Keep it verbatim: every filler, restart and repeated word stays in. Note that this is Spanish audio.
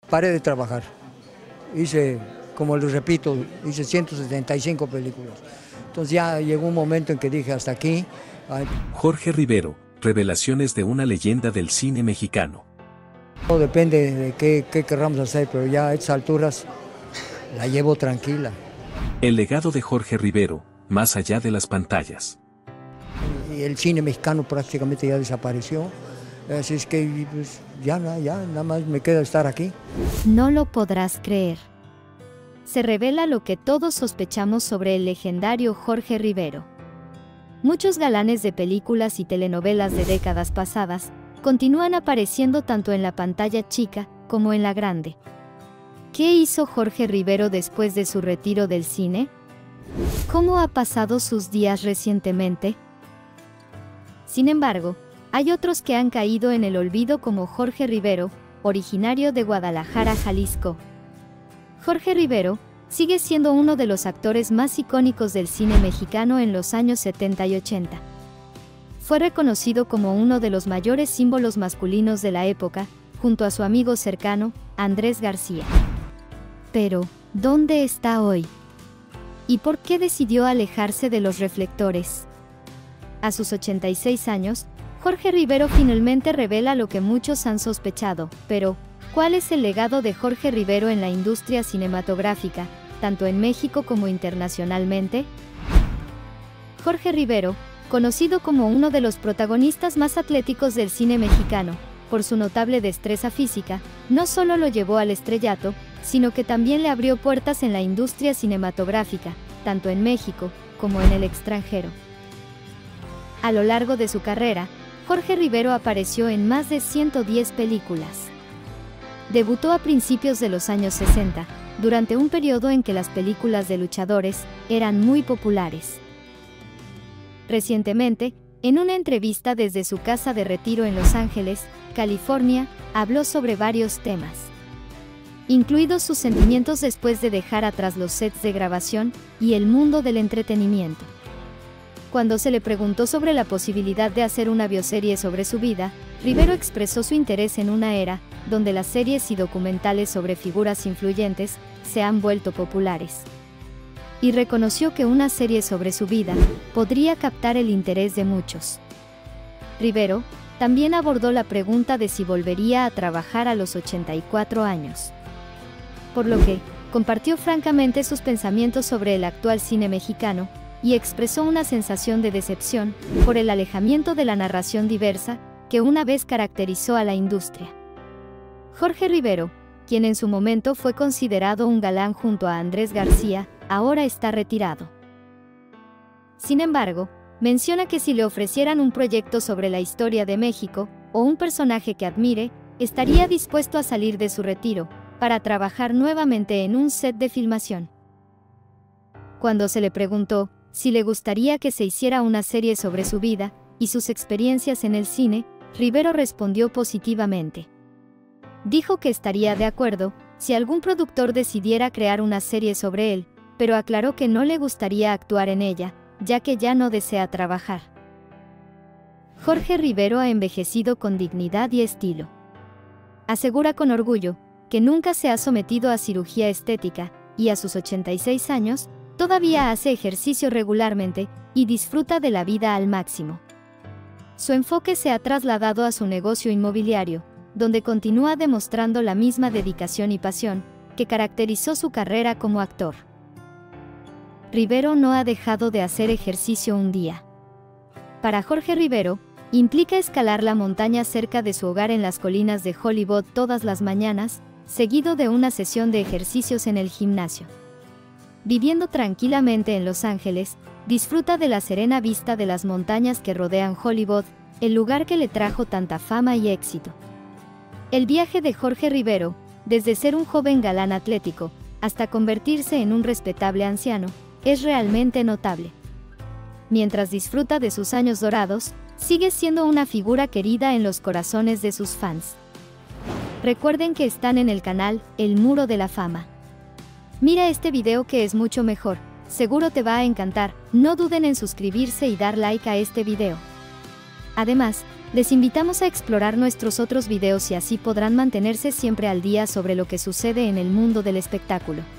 paré de trabajar. Hice, como les repito, hice ciento setenta y cinco películas. Entonces ya llegó un momento en que dije hasta aquí. Jorge Rivero, revelaciones de una leyenda del cine mexicano. Todo depende de qué, qué querramos hacer, pero ya a estas alturas la llevo tranquila. El legado de Jorge Rivero, más allá de las pantallas. Y el cine mexicano prácticamente ya desapareció, así es que pues, ya, ya nada más me queda estar aquí. No lo podrás creer. Se revela lo que todos sospechamos sobre el legendario Jorge Rivero. Muchos galanes de películas y telenovelas de décadas pasadas continúan apareciendo tanto en la pantalla chica como en la grande. ¿Qué hizo Jorge Rivero después de su retiro del cine? ¿Cómo ha pasado sus días recientemente? Sin embargo, hay otros que han caído en el olvido como Jorge Rivero, originario de Guadalajara, Jalisco. Jorge Rivero sigue siendo uno de los actores más icónicos del cine mexicano en los años setenta y ochenta. Fue reconocido como uno de los mayores símbolos masculinos de la época, junto a su amigo cercano, Andrés García. Pero, ¿dónde está hoy? ¿Y por qué decidió alejarse de los reflectores? A sus ochenta y seis años, Jorge Rivero finalmente revela lo que muchos han sospechado, pero, ¿cuál es el legado de Jorge Rivero en la industria cinematográfica, tanto en México como internacionalmente? Jorge Rivero, conocido como uno de los protagonistas más atléticos del cine mexicano, por su notable destreza física, no solo lo llevó al estrellato, sino que también le abrió puertas en la industria cinematográfica, tanto en México como en el extranjero. A lo largo de su carrera, Jorge Rivero apareció en más de ciento diez películas. Debutó a principios de los años sesenta, durante un periodo en que las películas de luchadores eran muy populares. Recientemente, en una entrevista desde su casa de retiro en Los Ángeles, California, habló sobre varios temas, incluidos sus sentimientos después de dejar atrás los sets de grabación y el mundo del entretenimiento. Cuando se le preguntó sobre la posibilidad de hacer una bioserie sobre su vida, Rivero expresó su interés en una era donde las series y documentales sobre figuras influyentes se han vuelto populares, y reconoció que una serie sobre su vida podría captar el interés de muchos. Rivero también abordó la pregunta de si volvería a trabajar a los ochenta y cuatro años, por lo que compartió francamente sus pensamientos sobre el actual cine mexicano y expresó una sensación de decepción por el alejamiento de la narración diversa que una vez caracterizó a la industria. Jorge Rivero, quien en su momento fue considerado un galán junto a Andrés García, ahora está retirado. Sin embargo, menciona que si le ofrecieran un proyecto sobre la historia de México, o un personaje que admire, estaría dispuesto a salir de su retiro, para trabajar nuevamente en un set de filmación. Cuando se le preguntó si le gustaría que se hiciera una serie sobre su vida y sus experiencias en el cine, Rivero respondió positivamente. Dijo que estaría de acuerdo si algún productor decidiera crear una serie sobre él, pero aclaró que no le gustaría actuar en ella, ya que ya no desea trabajar. Jorge Rivero ha envejecido con dignidad y estilo. Asegura con orgullo que nunca se ha sometido a cirugía estética, y a sus ochenta y seis años, todavía hace ejercicio regularmente y disfruta de la vida al máximo. Su enfoque se ha trasladado a su negocio inmobiliario, donde continúa demostrando la misma dedicación y pasión que caracterizó su carrera como actor. Rivero no ha dejado de hacer ejercicio un día. Para Jorge Rivero, implica escalar la montaña cerca de su hogar en las colinas de Hollywood todas las mañanas, seguido de una sesión de ejercicios en el gimnasio. Viviendo tranquilamente en Los Ángeles, disfruta de la serena vista de las montañas que rodean Hollywood, el lugar que le trajo tanta fama y éxito. El viaje de Jorge Rivero, desde ser un joven galán atlético, hasta convertirse en un respetable anciano, es realmente notable. Mientras disfruta de sus años dorados, sigue siendo una figura querida en los corazones de sus fans. Recuerden que están en el canal El Muro de la Fama. Mira este video que es mucho mejor, seguro te va a encantar, no duden en suscribirse y dar like a este video. Además, Les invitamos a explorar nuestros otros videos y así podrán mantenerse siempre al día sobre lo que sucede en el mundo del espectáculo.